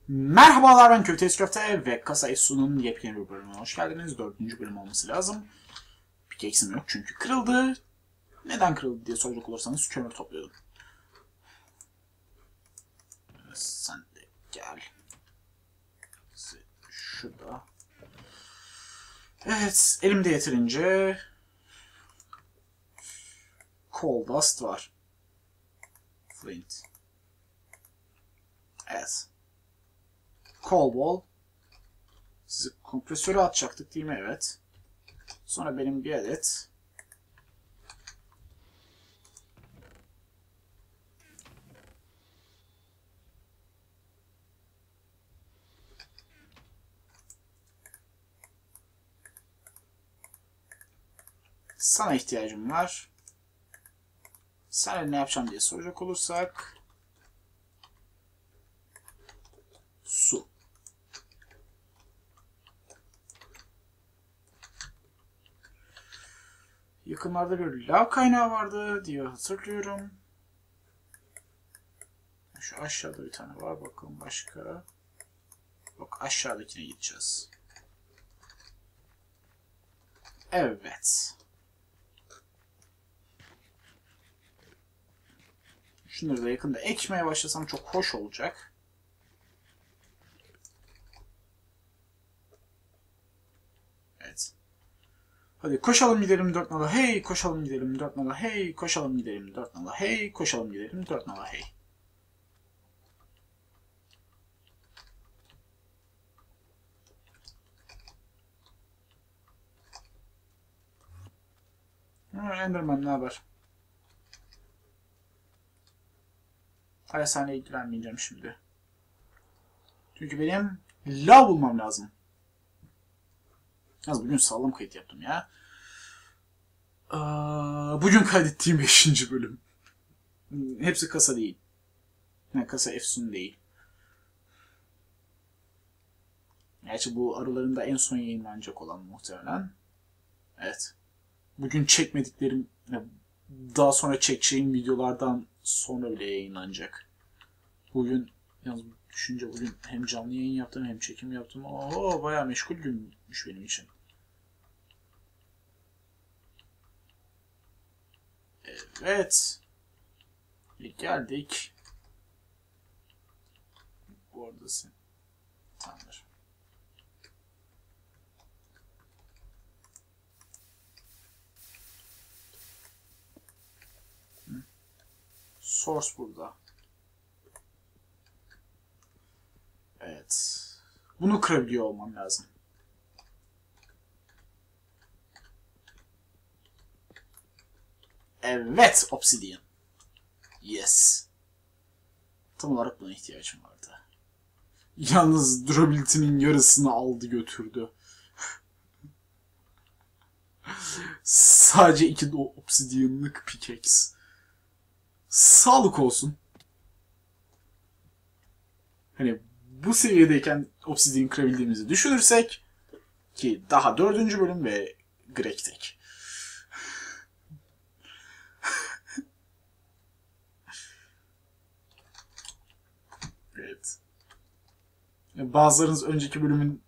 Merhabalar, ben Köfte Köfte ve Kasa Esu'nun yepyeni bir bölümüne hoş geldiniz. 4. bölüm olması lazım. Pickaxe'im yok çünkü kırıldı. Neden kırıldı diye soracak olursanız kömür topluyordum. Sen de gel. Şurada. Evet, elimde yeterince coal dust var. Flint. Evet. Coal wall. Sizi kompresöre atacaktık değil mi? Evet. Sonra benim bir adet sana ihtiyacım var. Sen ne yapacağım diye soracak olursak su. Yakınlarda bir lav kaynağı vardı diye hatırlıyorum. Şu aşağıda bir tane var. Bakalım başka. Bak, aşağıdakine gideceğiz. Evet. Şunları da yakında ekmeye başlasam çok hoş olacak. Evet. Hadi koşalım gidelim 4 nala hey, koşalım gidelim 4 nala hey, koşalım gidelim 4 nala hey, koşalım gidelim 4 nala hey. Enderman ne haber? Hayır, seninle ilgilenmeyeceğim şimdi. Çünkü benim lav bulmam lazım. Yalnız bugün sağlam kayıt yaptım ya. Bugün kaydettiğim 5. bölüm. Hepsi kasa değil. Yani kasa efsun değil. Gerçi bu aralarında en son yayınlanacak olan muhtemelen. Evet. Bugün çekmediklerim, daha sonra çekeceğim videolardan sonra bile yayınlanacak. Bugün, yalnız düşünce bugün hem canlı yayın yaptım hem çekim yaptım. Oo, bayağı meşgul günmüş benim için. Evet. Geldik. Bu arada sen. Tamamdır. Source burada. Evet. Bunu kırabiliyor olmam lazım. Evet, Obsidian. Yes. Tam olarak buna ihtiyacım vardı. Yalnız durability'nin yarısını aldı götürdü. Sadece 2 obsidian'lık pickaxe. Sağlık olsun. Hani bu seviyedeyken obsidian kırabildiğimizi düşünürsek ki daha 4. bölüm ve Greg tek. Evet. Bazılarınız önceki bölümün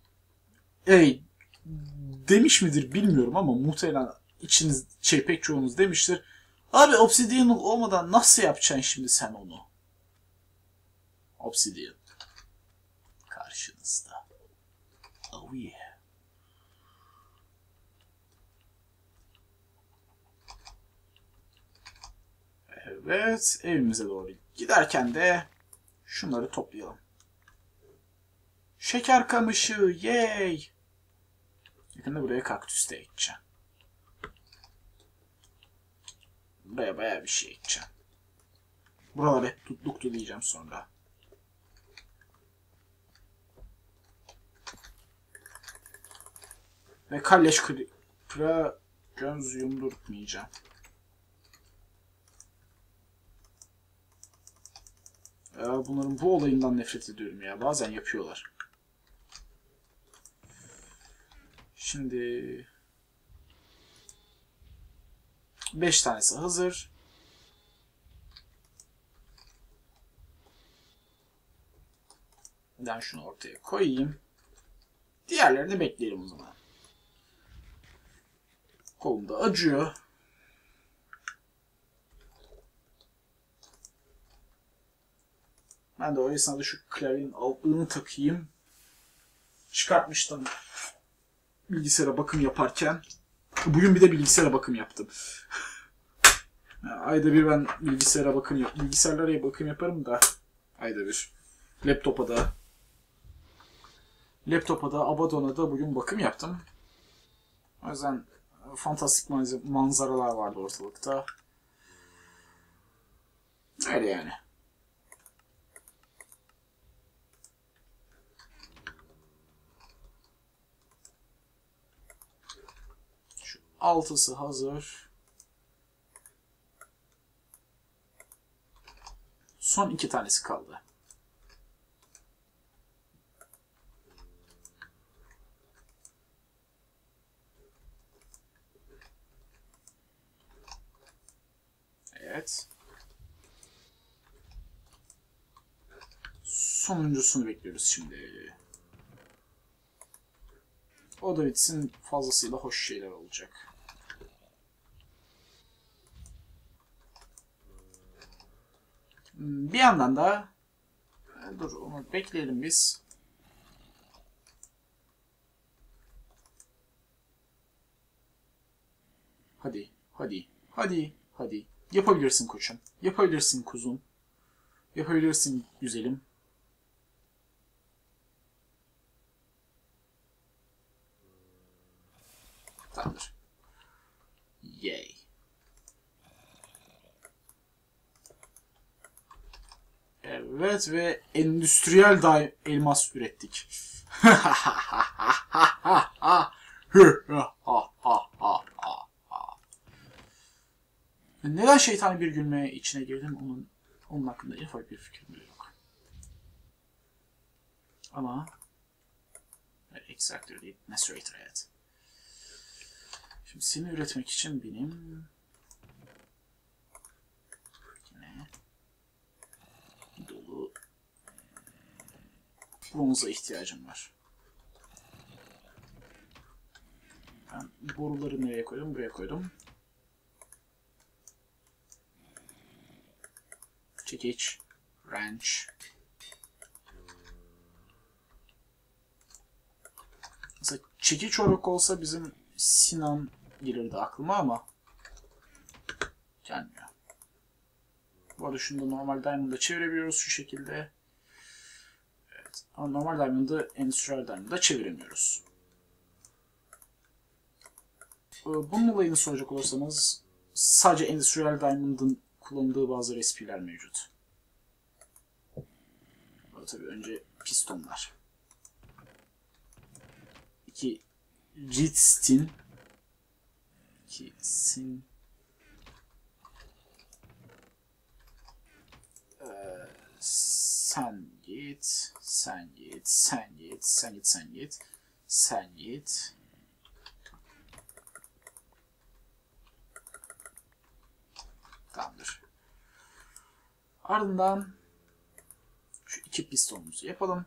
demiş midir bilmiyorum ama muhtemelen içiniz pek çoğunuz demiştir. Abi Obsidian olmadan nasıl yapacaksın şimdi sen onu? Obsidian. Karşınızda. Oh yeah. Evet, evimize doğru giderken de şunları toplayalım. Şeker kamışı, yay! Yakında buraya kaktüs de ekeceğim. Buraya bayağı bir şey ekeceğim. Buraları hep tutluktu diyeceğim sonra. Ve kalleş kıra göz yumdurtmayacağım. Ya bunların bu olayından nefret ediyorum ya. Bazen yapıyorlar. Şimdi 5 tanesi hazır. Ben şunu ortaya koyayım. Diğerlerini bekleyelim o zaman. Kolum da acıyor. Ben de o esnada şu klavyenin altlığını takayım. Çıkartmıştım bilgisayara bakım yaparken. Bugün bir de bilgisayara bakım yaptım. Ayda bir ben bilgisayarlara bakım yaparım da ayda bir. Laptopa da Abaddon'a da bugün bakım yaptım. O yüzden fantastik manzaralar vardı ortalıkta. Öyle yani. Şu altısı hazır. Son 2 tanesi kaldı. Evet. Sonuncusunu bekliyoruz şimdi. O da bitsin, fazlasıyla hoş şeyler olacak. Bir yandan da dur onu bekleyelim biz. Hadi, hadi, hadi, hadi. Yapabilirsin koçum. Yapabilirsin kuzum. Yapabilirsin güzelim. Tamamdır. Yay. Evet ve endüstriyel elmas ürettik. Neden şeytani bir gülmeye içine girdim onun hakkında en ufak bir fikrim bile yok. Ama exactly necessary evet. Şimdi seni üretmek için benim yine dolu bronza ihtiyacım var. Ben boruları nereye koydum? Buraya koydum. Çekiç, wrench. Mesela çekiç olarak olsa bizim Sinan gelirdi aklıma ama gelmiyor. Bu arada şunu da normal Diamond'da çevirebiliyoruz şu şekilde. Evet. Ama normal Diamond'ı Industrial Diamond'da çeviremiyoruz. Bunun olayını soracak olursanız sadece Industrial Diamond'ın kullandığı bazı recipe'ler mevcut. Tabii önce pistonlar. 2 Redstone. 2 Sin. Sen git. Sen git. Sen git. Sen git. Sen git. Sen git. Tamamdır. Ardından şu 2 pistonumuzu yapalım.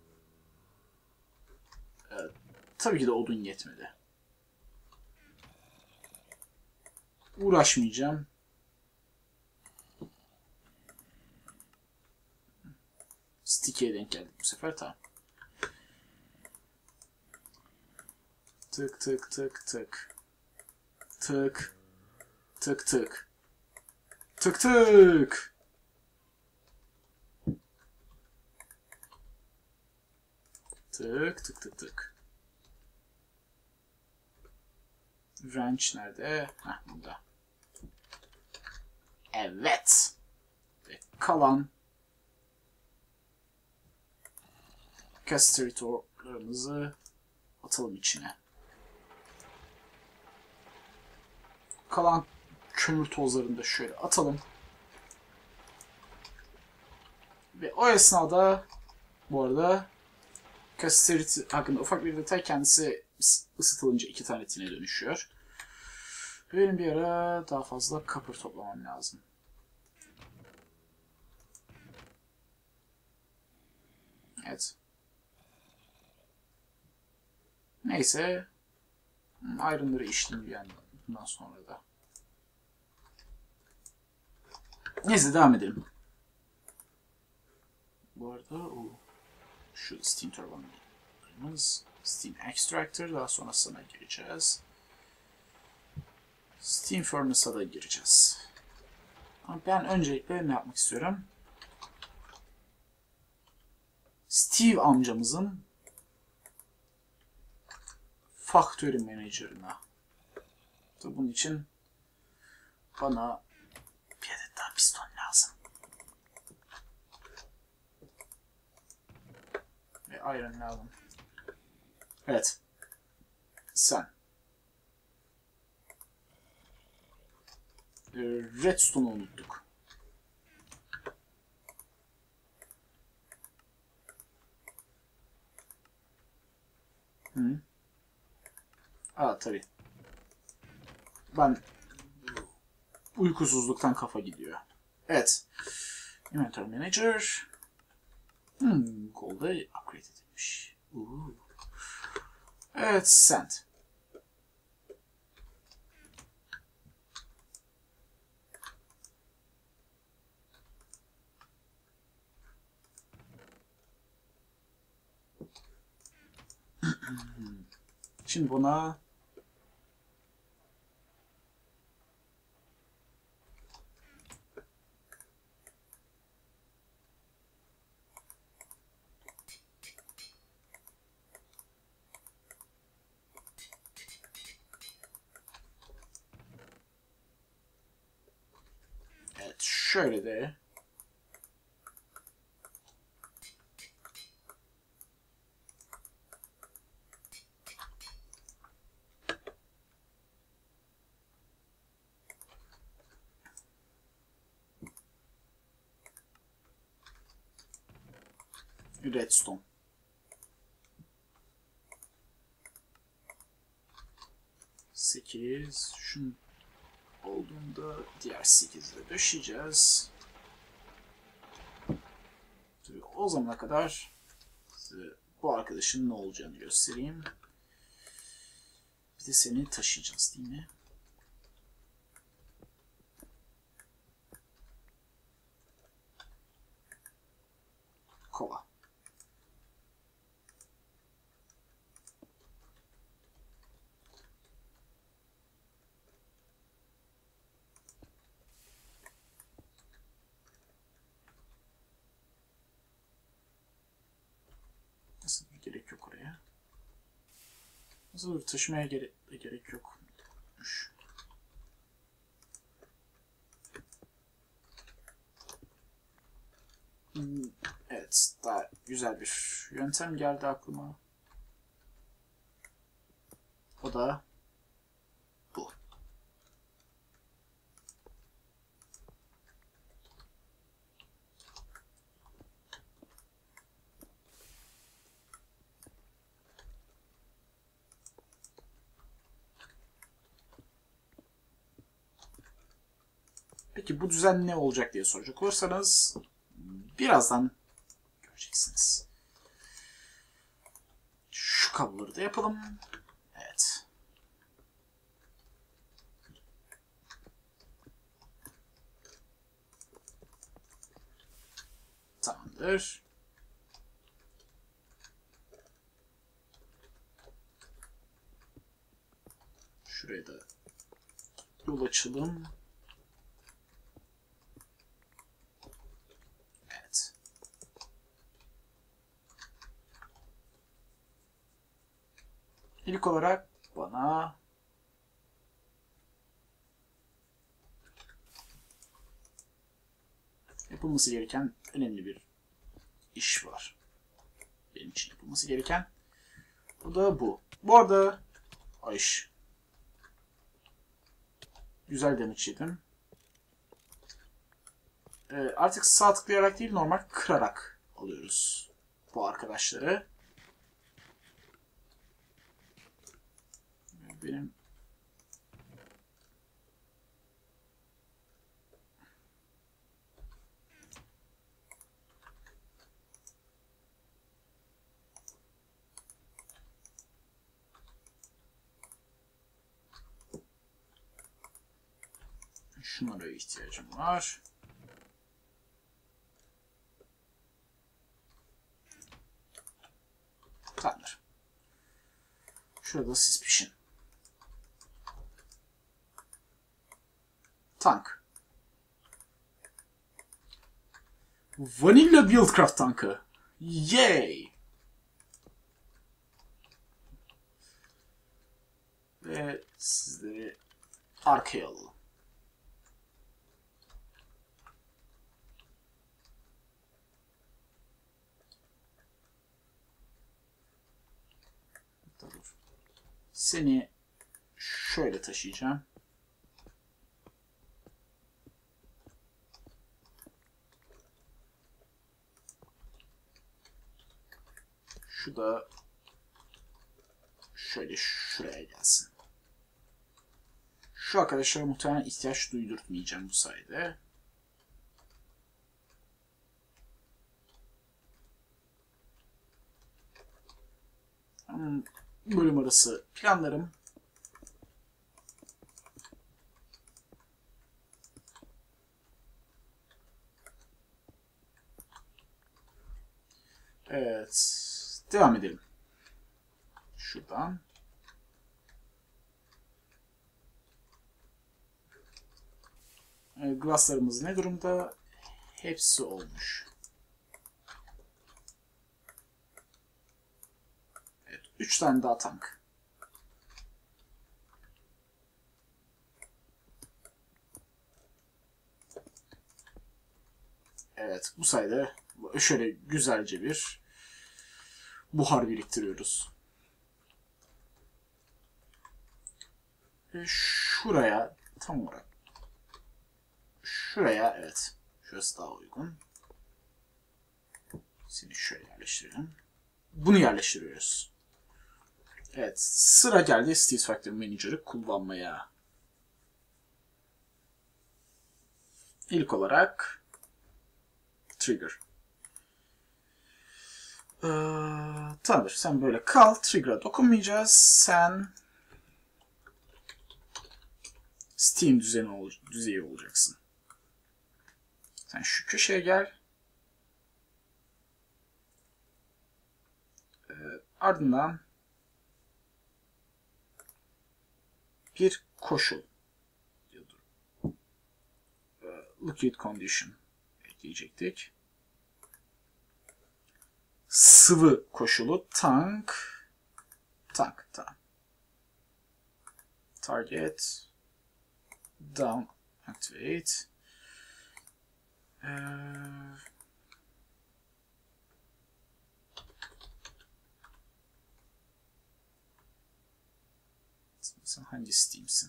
Tabii ki de odun yetmedi. Uğraşmayacağım. Sticky'ye denk geldik bu sefer, tamam. Tık tık tık tık. Tık. Tık tık. Tık tık. Tık tık tık tık. Wrench nerede? Heh, burada. Evet. Ve kalan castratorlarımızı atalım içine. Kalan kömür tozlarını da şöyle atalım. Ve o esnada bu arada castrity hakkında ufak bir detay, kendisi ısıtılınca 2 tane tine dönüşüyor. Benim bir ara daha fazla copper toplamam lazım. Evet. Neyse. Iron'ları içtim yani bundan sonra da. Neyse devam edelim. Bu arada şu Steam Turbine'ımız, Steam Extractor, daha sonrasına gireceğiz. Steam Furnace'a da gireceğiz. Ama ben öncelikle ne yapmak istiyorum? Steve amcamızın Factory Manager'ına. Bunun için bana bir adet daha piston lazım. Ve iron lazım. Evet. Sen. Redstone'u unuttuk. Hı. Tabii. Ben uykusuzluktan kafa gidiyor. Evet. Inventory Manager. Gold'a upgrade edilmiş. Evet, send. Şimdi buna evet, şöyle de redstone. Sekiz. Şunun olduğunda diğer 8'de döşeyeceğiz. Tabii o zamana kadar size bu arkadaşın ne olacağını göstereyim. Bir de seni taşıyacağız değil mi? Kova. Nasıl bir gerek yok oraya? Nasıl bir taşımaya gerek yok. Evet, daha güzel bir yöntem geldi aklıma. O da bu. Peki bu düzen ne olacak diye soracak olursanız birazdan göreceksiniz. Şu kabloları da yapalım. Evet. Tamamdır. Şuraya da yol açalım. Evet. İlk olarak bana yapılması gereken önemli bir iş var. Benim için yapılması gereken. Bu da bu. Bu arada iş. Güzel damage yedim. Artık sağ tıklayarak değil, normal kırarak alıyoruz bu arkadaşları. Benim Şunlara ihtiyacım var. Tamamdır. Şurada siz pişin. Tank. Vanilla Buildcraft tankı. Yay! Ve sizleri arkaya alalım. Seni şöyle taşıyacağım. Şu da şöyle şuraya gelsin. Şu arkadaşlara muhtemelen ihtiyaç duydurtmayacağım bu sayede. Bölüm arası planlarım. Evet. Devam edelim. Şuradan. Glasslarımız ne durumda? Hepsi olmuş. Evet. 3 tane daha tank. Evet. Bu sayede şöyle güzelce bir buhar biriktiriyoruz. Şuraya tam olarak şuraya evet. Şurası daha uygun. Seni şöyle yerleştirelim. Bunu yerleştiriyoruz. Evet. Sıra geldi Steel Factory Manager'ı kullanmaya. İlk olarak Trigger. Tamamdır. Sen böyle kal. Trigger'a dokunmayacağız. Sen Steam düzeyi olacaksın. Sen şu köşeye gel. Ardından bir koşul. Liquid Condition ekleyecektik. Sıvı koşulu tank. Tamam. Target down activate. Sen hangi Steam'sin?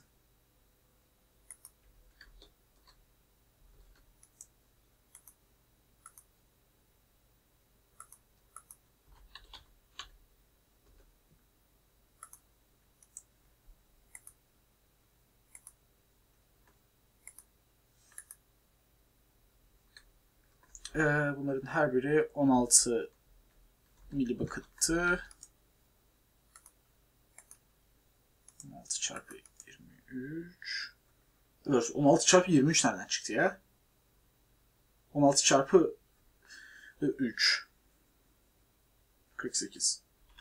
Bunların her biri 16 milibucket'tı. 16 çarpı 23. Dur, 16 çarpı 23 nereden çıktı ya? 16 çarpı 3. 48.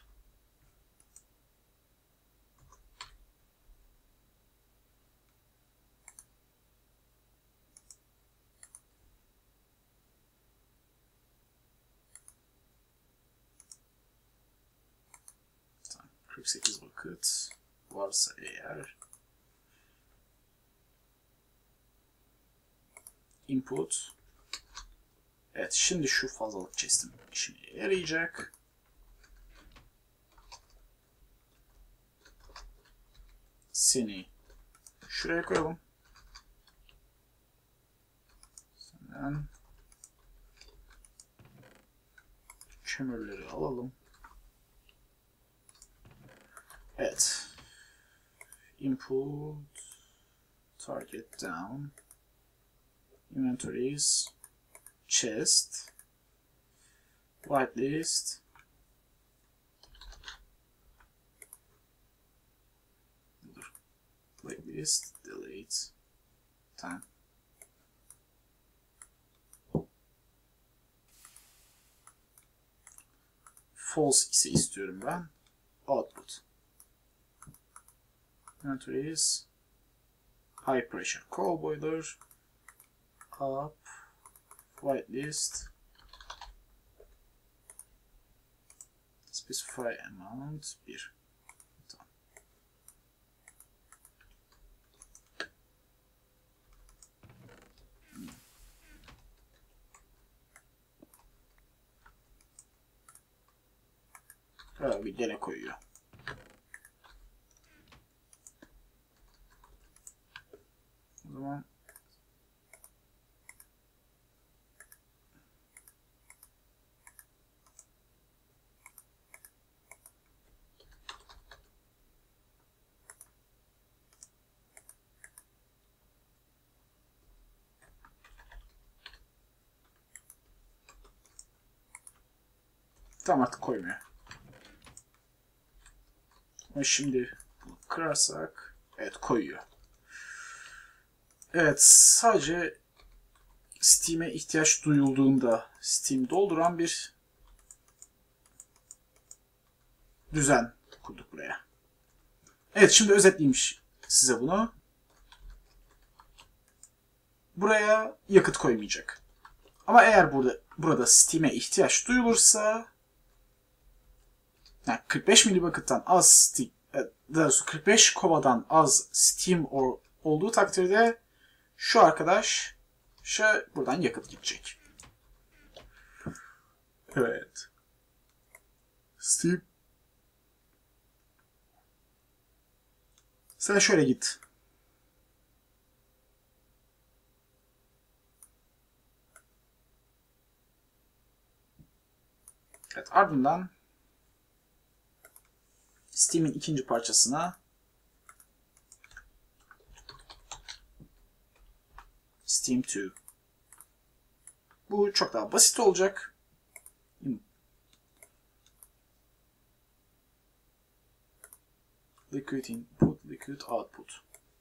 Tamam, 48 bucket varsa eğer input. Evet, şimdi şu fazlalık chest'im işime yarayacak. Seni şuraya koyalım. Senden kömürleri alalım. Evet. Input target down inventories chest whitelist whitelist delete. Tamam. false ise istiyorum ben. Output. Inventories. High pressure coal boiler. Up. Whitelist. Specify amount 1. Tamam. Bir gene koyuyor. O zaman tam artık koymuyor. Ama şimdi bunu kırarsak evet koyuyor. Evet, sadece Steam'e ihtiyaç duyulduğunda Steam dolduran bir düzen kurduk buraya. Evet, şimdi özetleyeyim size bunu. Buraya yakıt koymayacak. Ama eğer burada Steam'e ihtiyaç duyulursa yani 45 milibakıttan az 45 kovadan az Steam olduğu takdirde şu arkadaş buradan yakıt gidecek. Evet. Steam. Sen şöyle git. Evet, ardından Steam'in ikinci parçasına Steam 2. Bu çok daha basit olacak. Liquid input, liquid output.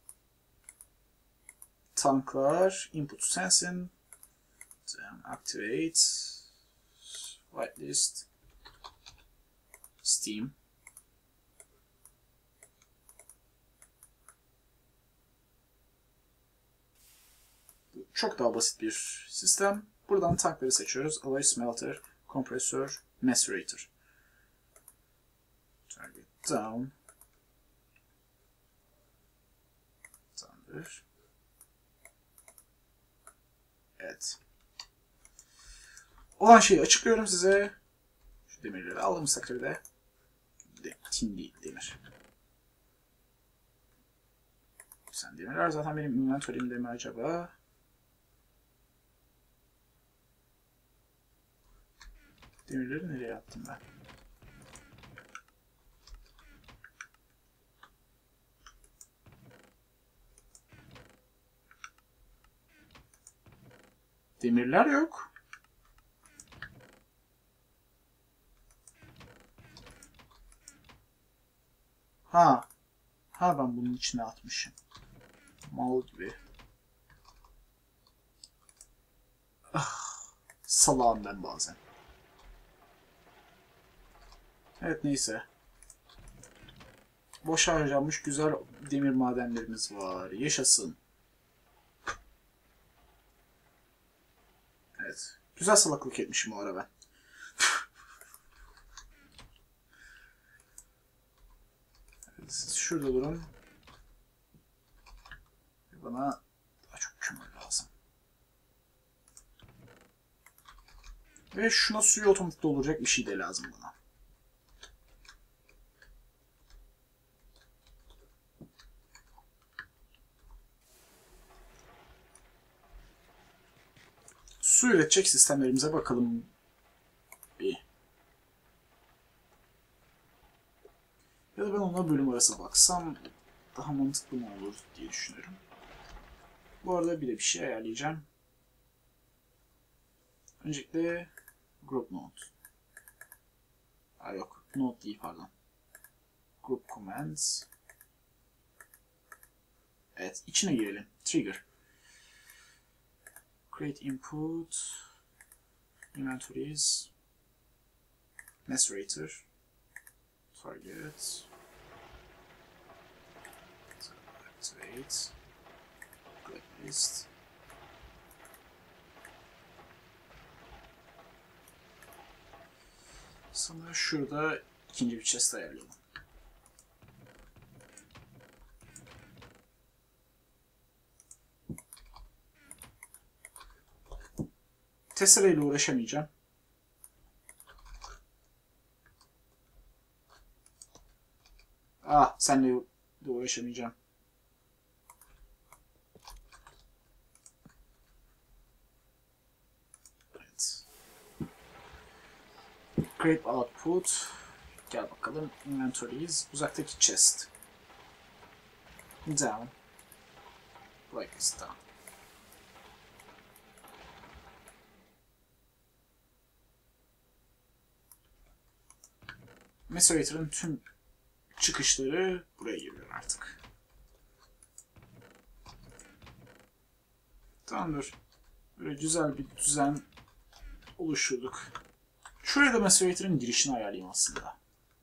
Tanklar, input sensin. Activate. Whitelist. Steam. Çok daha basit bir sistem. Buradan tankları seçiyoruz. Alloy smelter, kompresör, macerator. Target down. Tamamdır. Evet. Olan şeyi açıklıyorum size. Şu demirleri aldığımız takdirde tin değil, demir. Sen demirler zaten benim inventory'imde mi acaba? Demirleri nereye attım ben? Demirler yok. Ha ben bunun içine atmışım. Mal gibi. Salağım ben bazen. Evet, neyse. Boşa harcanmış güzel demir madenlerimiz var. Yaşasın. Evet. Güzel salaklık etmişim o ara ben. Evet, siz şurada durun. Bana daha çok kömür lazım. Ve şuna suyu otomatik dolduracak bir şey de lazım bana. Su üretecek sistemlerimize bakalım bir. Ya da ben ona bölüm arası baksam daha mantıklı mı olur diye düşünüyorum. Bu arada bir şey ayarlayacağım. Öncelikle group node. Yok, node değil, pardon. Group commands. Evet, içine girelim. Trigger. Create input. Inventories. Macerator. Target. Activate. Blacklist. Sana şurada ikinci bir chest ayarlayalım. Tesla ile uğraşamayacağım. Senle de uğraşamayacağım. Evet. Create output. Gel bakalım. Inventories. Uzaktaki chest. Down. Blacklist down. Macerator'ın tüm çıkışları buraya geliyor artık. Tamamdır. Böyle güzel bir düzen oluşturduk. Şuraya da Macerator'ın girişini ayarlayayım aslında.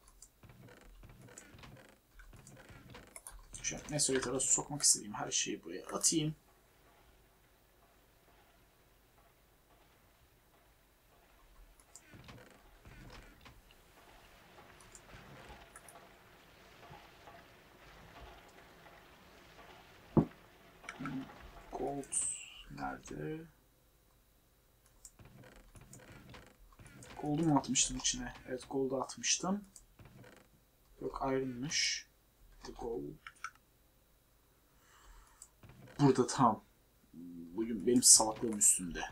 Şimdi Macerator'a sokmak istediğim her şeyi buraya atayım. Gold nerede? Gold'u mu atmıştım içine? Evet, Gold'u atmıştım. Yok, Iron'mış. Gold. Burada tam. Bugün benim salaklığım üstünde.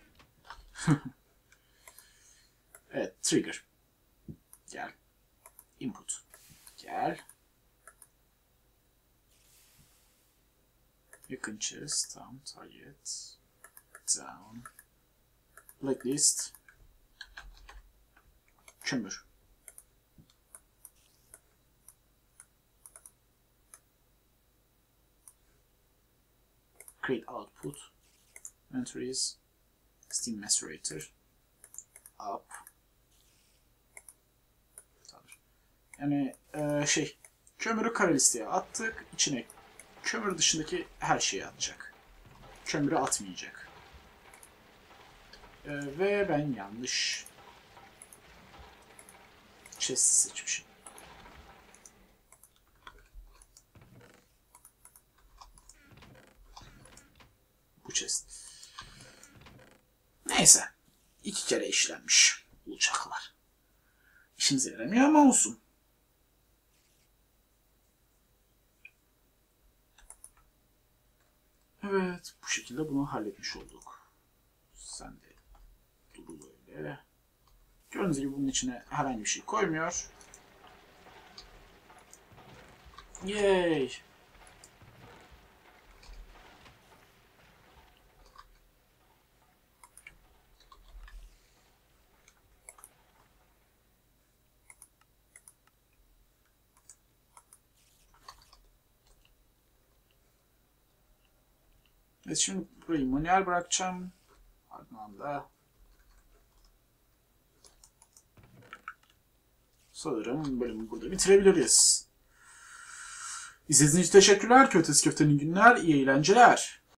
Evet, trigger. Gel. Input. Gel. Yakın chest. Tamam. Target. Down. Blacklist. Kömür. Create output. Inventories. Steam Macerator. Up. Yani kömürü kara listeye attık. İçine kömür dışındaki her şeyi atacak. Kömürü atmayacak. Ve ben yanlış chest seçmişim. Bu chest. Neyse. 2 kere işlenmiş olacaklar. İşimize yaramıyor ama olsun. Evet. Bu şekilde bunu halletmiş olduk. Sen de duru böyle. Gördüğünüz gibi bunun içine herhangi bir şey koymuyor. Yay! Evet, şimdi burayı manuel bırakacağım. Ardından da sanırım bölümü burada bitirebiliriz. İzlediğiniz için teşekkürler. Köftesi Köfte'nin günler, iyi eğlenceler.